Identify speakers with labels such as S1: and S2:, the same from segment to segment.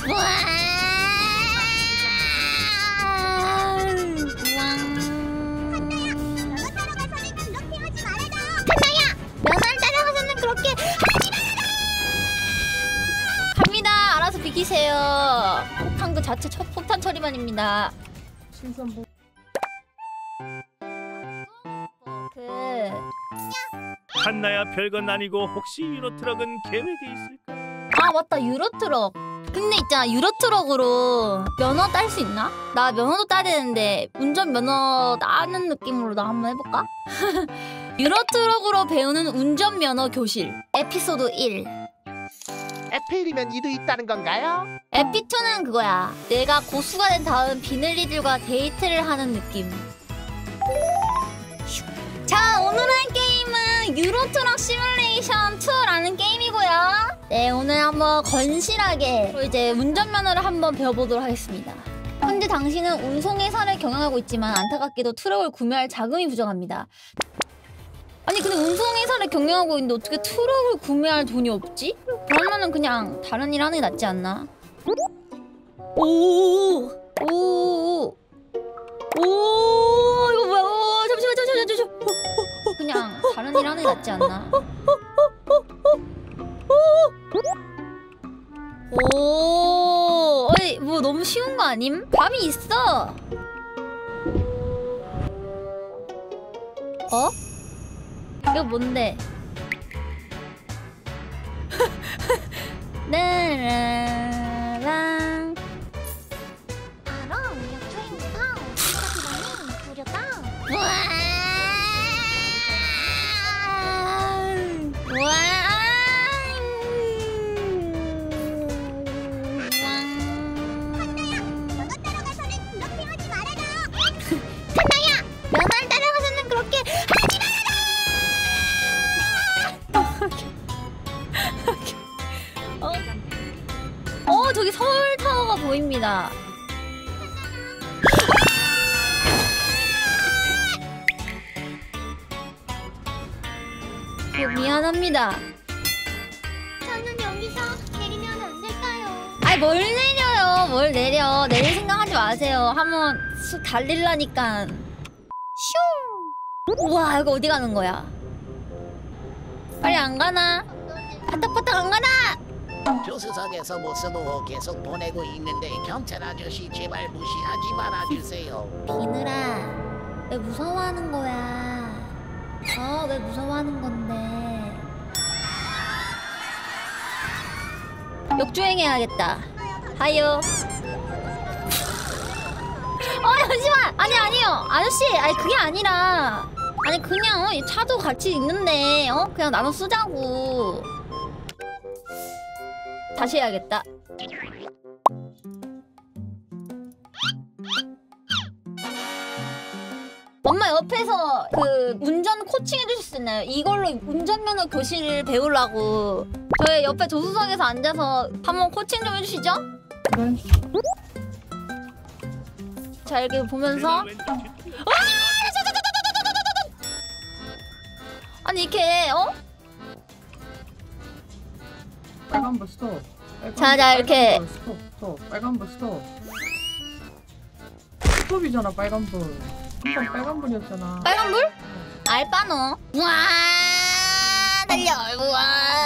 S1: 한나야! 면허를 따라가서는 그렇게 하지 말아라! 갑니다. 알아서 비키세요. 폭탄 그 자체 첫 폭탄 처리만입니다.
S2: 신선보.
S3: 한나야 별건 아니고 혹시 유로트럭은 계획이 있을까?
S1: 아 맞다, 유로트럭. 근데 있잖아, 유로트럭으로 면허 딸 수 있나? 나 면허도 따야 되는데 운전면허 따는 느낌으로 나 한번 해볼까? 유로트럭으로 배우는 운전면허 교실 에피소드 1.
S4: 에필이면 2도 있다는 건가요?
S1: 에피2는 그거야. 내가 고수가 된 다음 비늘리들과 데이트를 하는 느낌. 자, 오늘 할 게임은 유로트럭 시뮬레이션 2라는 게임이고요. 네, 오늘 한번 건실하게 이제 운전면허를 한번 배워보도록 하겠습니다. 현재 당신은 운송회사를 경영하고 있지만 안타깝게도 트럭을 구매할 자금이 부족합니다. 아니 근데 운송회사를 경영하고 있는데 어떻게 트럭을 구매할 돈이 없지? 그러면은 그냥 다른 일 하는 게 낫지 않나? 오, 이거 뭐야? 잠시만. 그냥 다른 일 하는 게 낫지 않나? 오, 어이 뭐 너무 쉬운 거 아님? 밤이 있어. 어? 이거 뭔데? 나라랑 아랑 역주행파 시작이라니 부렸다. 한나야! 면허를 따라가서는 그렇게 하지 말아라! 저기 서울타워가 보입니다. 미안합니다. 저는 여기서 내리면 안 될까요? 아이 뭘 내려요? 뭘 내려? 내릴 생각하지 마세요. 한번 쑥 달릴라니까. 슝! 우와, 이거 어디 가는 거야? 빨리 안 가나? 파닥파닥 안 가나?
S4: 조수석에서 모스보호 계속 보내고 있는데 경찰 아저씨 제발 무시하지 말아주세요.
S1: 비늘아, 왜 무서워하는 거야? 왜 무서워하는 건데? 역주행해야겠다. 하요. 잠시만. 아니요. 아저씨, 아니 그게 아니라, 아니 그냥 이 차도 같이 있는데 그냥 나눠 쓰자고. 다시 해야겠다. 엄마 옆에서 그 운전 코칭 해주실 수 있나요? 이걸로 운전면허 교실을 배우려고. 저희 옆에 조수석에서 앉아서 한번 코칭 좀 해주시죠?
S2: 네.
S1: 자, 이렇게 보면서 아니 이렇게
S2: 빨간불 스톱.
S1: 자, 이렇게.
S2: 스톱. 빨간불 스톱. 스톱이잖아, 빨간불. 한번 빨간불이었잖아.
S1: 빨간불? 알바노. 우와, 달려. 우와.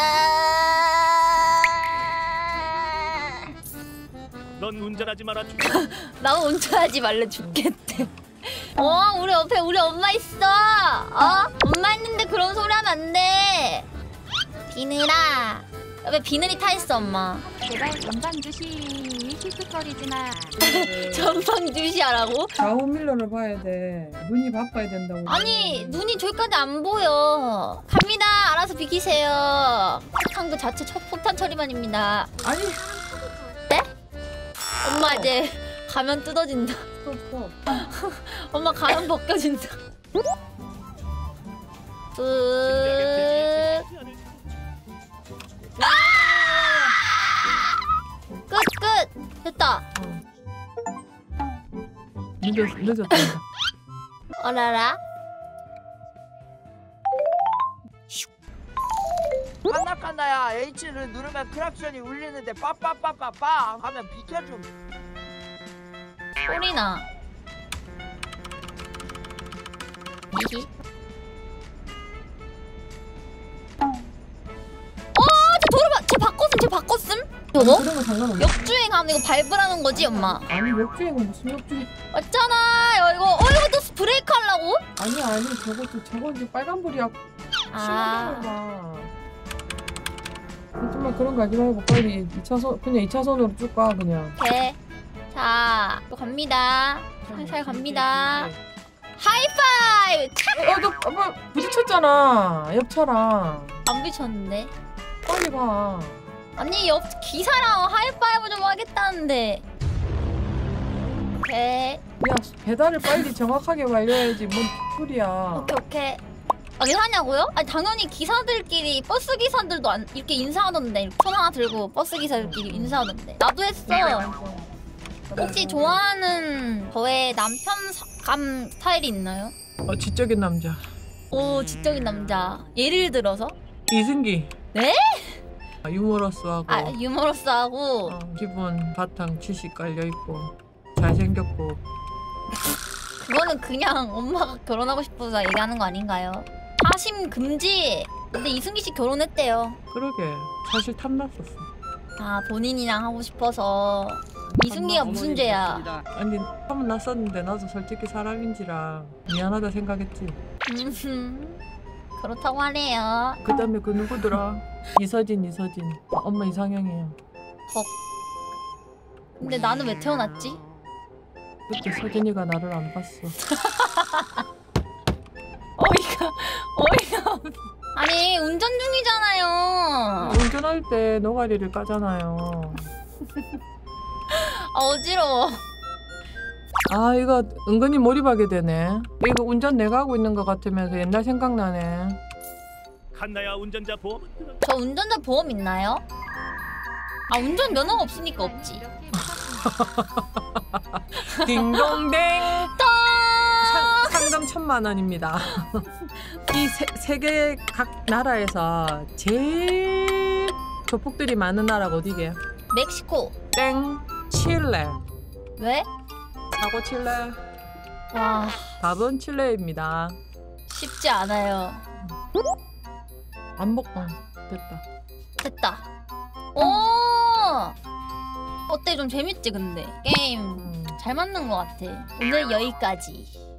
S3: 넌 운전하지 마라.
S1: 나 운전하지 말래 죽겠대. 우리 옆에 우리 엄마 있어. 엄마 있는데 그런 소리 하면 안 돼. 비늘아. 왜 비늘이 타 있어, 엄마?
S5: 제발 전방 주시 킥킥거리지 마.
S1: 전방 주시하라고?
S2: 좌우 밀러를 봐야 돼. 눈이 바빠야 된다고.
S1: 아니, 눈이 저기까지 안 보여. 갑니다. 알아서 비키세요. 폭탄 그 자체 첫 폭탄 처리만입니다.
S2: 아니.
S1: 네? 엄마 이제 가면 뜯어진다.
S2: 스톱.
S1: 엄마 가면 벗겨진다. 끝. 끝! 됐다.
S2: 늦었다.
S1: 어라라.
S4: 한나칸
S6: 칸나야 H를 누르면 크락션이 울리는데 빠빠빠빠빵 하면 비켜줌.
S1: 소리나. 이히. 쟤 바꿨음? 저거?
S2: 그런 거 상관없어.
S1: 역주행하면 이거 밟으라는 거지, 엄마?
S2: 아니 역주행은 무슨 역주행?
S1: 맞잖아. 이거 또 브레이크 하려고?
S2: 아니 저거 이제 빨간불이야.
S1: 아.
S2: 봐. 정말 그런 거 하지 말고 빨리 2차선 그냥 2차선으로 쭉 가 그냥.
S1: 오케이. 자, 또 갑니다. 살살 갑니다. 하이파이브! 착!
S2: 너 아빠 부딪혔잖아 옆차랑.
S1: 안 비쳤는데.
S2: 빨리 가.
S1: 아니, 옆 기사랑 하이파이브 좀 하겠다는데. 오케이.
S2: 야 배달을 빨리 정확하게 말려야지 뭔 소리야.
S1: 오케이. 아, 왜 하냐고요? 아니, 당연히 기사들끼리, 버스 기사들도 이렇게 인사하던데. 손 하나 들고 버스 기사들끼리 인사하던데. 나도 했어. 혹시 좋아하는 저의 남편감 스타일이 있나요?
S2: 지적인 남자.
S1: 오, 지적인 남자. 예를 들어서?
S2: 이승기.
S1: 네?
S2: 유머러스하고.
S1: 아, 유머러스하고.
S2: 기본 바탕 지식 깔려있고 잘생겼고.
S1: 그거는 그냥 엄마가 결혼하고 싶어서 얘기하는 거 아닌가요? 사심 금지. 근데 이승기 씨 결혼했대요.
S2: 그러게 사실 탐났었어.
S1: 아, 본인이랑 하고 싶어서. 이승기가 무슨 죄야?
S2: 아니 탐은 났었는데 나도 솔직히 사람인지라 미안하다 생각했지.
S1: 그렇다고 하네요.
S2: 그 다음에 그 누구더라? 이서진. 엄마 이상형이에요.
S1: 근데 나는 왜 태어났지?
S2: 그때 서진이가 나를 안 봤어.
S1: 어이가 없. 아니, 운전 중이잖아요.
S2: 운전할 때 노가리를 까잖아요.
S1: 아, 어지러워.
S2: 아 이거 은근히 몰입하게 되네. 이거 운전 내가 하고 있는 것 같으면서 옛날 생각나네.
S3: 칸나야 운전자 보험은 들어.
S1: 저 운전자 보험 있나요? 아, 운전 면허가 없으니까 없지.
S2: 딩동댕.
S1: 딱!
S2: 상금 1,000,000원입니다. 이 세계 각 나라에서 제일 조폭들이 많은 나라가 어디게?
S1: 멕시코.
S2: 땡. 칠레.
S1: 왜?
S2: 사고 칠레.
S1: 와,
S2: 답은 칠레입니다.
S1: 쉽지 않아요.
S2: 안 먹고 됐다.
S1: 됐다. 오! 어때? 좀 재밌지, 근데? 게임 잘 맞는 것 같아. 오늘 여기까지.